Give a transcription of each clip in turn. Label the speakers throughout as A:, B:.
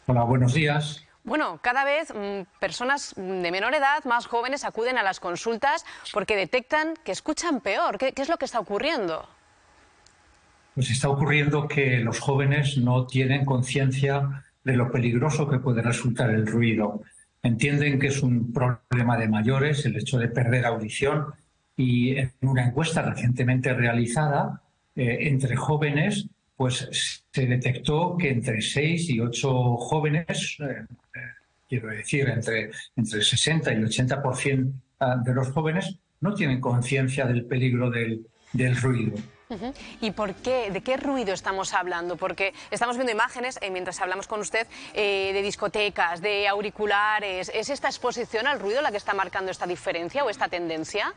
A: Hola, buenos días.
B: Bueno, cada vez personas de menor edad, más jóvenes, acuden a las consultas porque detectan que escuchan peor. ¿Qué es lo que está ocurriendo?
A: Pues está ocurriendo que los jóvenes no tienen conciencia de lo peligroso que puede resultar el ruido. Entienden que es un problema de mayores el hecho de perder audición y en una encuesta recientemente realizada entre jóvenes, pues se detectó que entre 6 y 8 jóvenes, quiero decir, entre el 60 y el 80% de los jóvenes no tienen conciencia del peligro del ruido.
B: Ujú. ¿Y por qué? ¿De qué ruido estamos hablando? Porque estamos viendo imágenes, mientras hablamos con usted, de discotecas, de auriculares. ¿Es esta exposición al ruido la que está marcando esta diferencia o esta tendencia?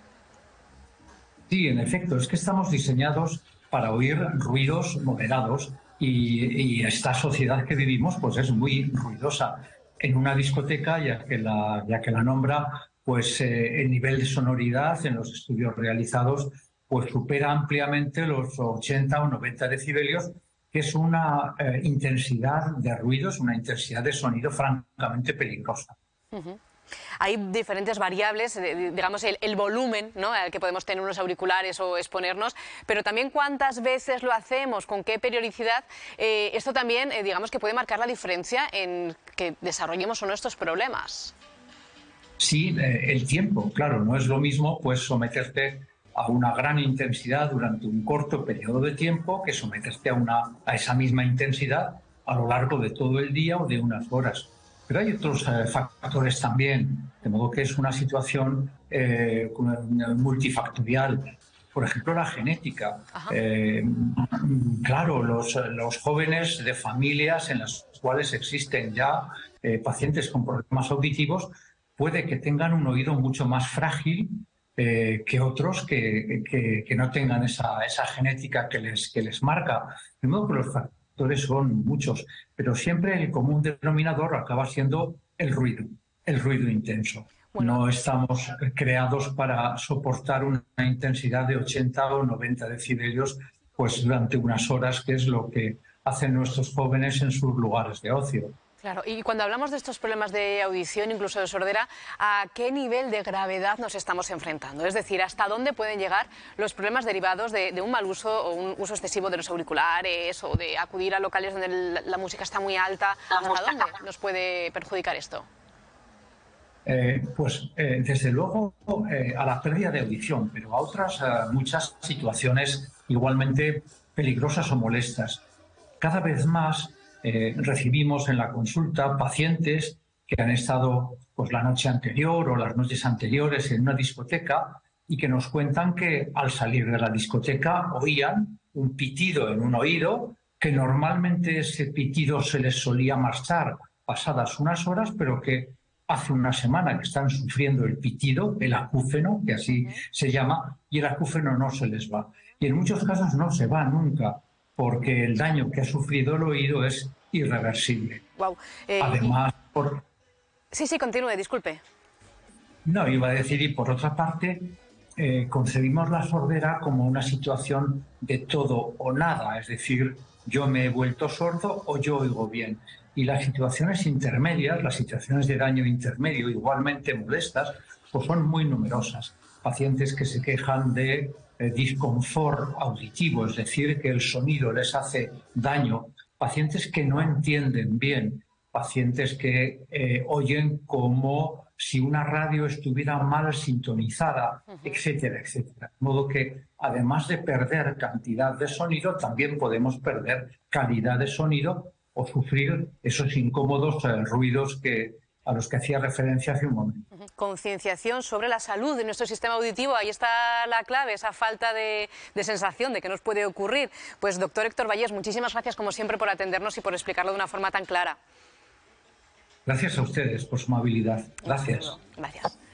A: Sí, en efecto, es que estamos diseñados para oír ruidos moderados y esta sociedad que vivimos pues es muy ruidosa. En una discoteca, ya que la nombra, pues el nivel de sonoridad en los estudios realizados pues supera ampliamente los 80 o 90 decibelios, que es una intensidad de ruidos, una intensidad de sonido francamente peligrosa.
B: Ujú. Hay diferentes variables, digamos el volumen, ¿no?, al que podemos tener unos auriculares o exponernos, pero también cuántas veces lo hacemos, con qué periodicidad. Esto también, digamos que puede marcar la diferencia en que desarrollemos o no estos problemas.
A: Sí, el tiempo, claro, no es lo mismo pues someterte a una gran intensidad durante un corto periodo de tiempo que someterte a esa misma intensidad a lo largo de todo el día o de unas horas. Pero hay otros factores también, de modo que es una situación multifactorial. Por ejemplo, la genética.
B: Ajá.
A: Claro, los jóvenes de familias en las cuales existen ya pacientes con problemas auditivos puede que tengan un oído mucho más frágil que otros que no tengan esa genética que les marca. De modo que los factores son muchos, pero siempre el común denominador acaba siendo el ruido intenso.
B: Bueno,
A: No estamos creados para soportar una intensidad de 80 o 90 decibelios pues durante unas horas, que es lo que hacen nuestros jóvenes en sus lugares de ocio.
B: claro, y cuando hablamos de estos problemas de audición, incluso de sordera, ¿a qué nivel de gravedad nos estamos enfrentando? Es decir, ¿hasta dónde pueden llegar los problemas derivados de un mal uso o un uso excesivo de los auriculares o de acudir a locales donde la música está muy alta? ¿Hasta dónde nos puede perjudicar esto?
A: Desde luego a la pérdida de audición, pero a otras muchas situaciones igualmente peligrosas o molestas. Cada vez más recibimos en la consulta pacientes que han estado pues, la noche anterior o las noches anteriores en una discoteca y que nos cuentan que al salir de la discoteca oían un pitido en un oído, que normalmente ese pitido se les solía marchar pasadas unas horas, pero que hace una semana que están sufriendo el pitido, el acúfeno, que así se llama, y el acúfeno no se les va. Y en muchos casos no se va nunca, porque el daño que ha sufrido el oído es irreversible.
B: Wow.
A: Además,
B: Sí, sí, continúe, disculpe.
A: no, iba a decir, y por otra parte, concebimos la sordera como una situación de todo o nada, es decir, yo me he vuelto sordo o yo oigo bien. Y las situaciones intermedias, las situaciones de daño intermedio, igualmente molestas, pues son muy numerosas. Pacientes que se quejan de disconfort auditivo, es decir, que el sonido les hace daño. Pacientes que no entienden bien, pacientes que oyen como si una radio estuviera mal sintonizada, etcétera, etcétera. De modo que, además de perder cantidad de sonido, también podemos perder calidad de sonido o sufrir esos incómodos ruidos a los que hacía referencia hace un momento.
B: Concienciación sobre la salud de nuestro sistema auditivo, ahí está la clave, esa falta de sensación de que nos puede ocurrir. Pues doctor Héctor Vallés, muchísimas gracias como siempre por atendernos y por explicarlo de una forma tan clara.
A: Gracias a ustedes por su amabilidad.
B: Un saludo.
A: Gracias.
B: Gracias.